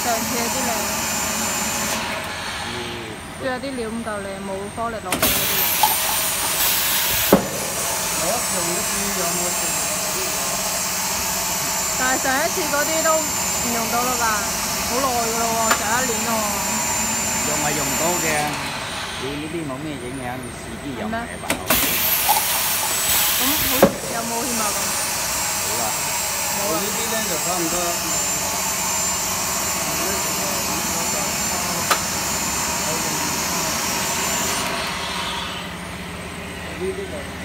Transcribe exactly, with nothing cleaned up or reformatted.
上次嗰啲靚，都有啲料唔夠靚，冇顆粒落去嗰啲。 我用嗰啲有冇用？ 但係上一次嗰啲都唔用到啦吧？好耐噶咯喎，上一年咯喎。 用係用到嘅，你呢啲冇咩影響，你試啲用係吧？ 咁好有冇欠啊咁？ 冇啦。 我呢啲咧就差唔多。呢啲就。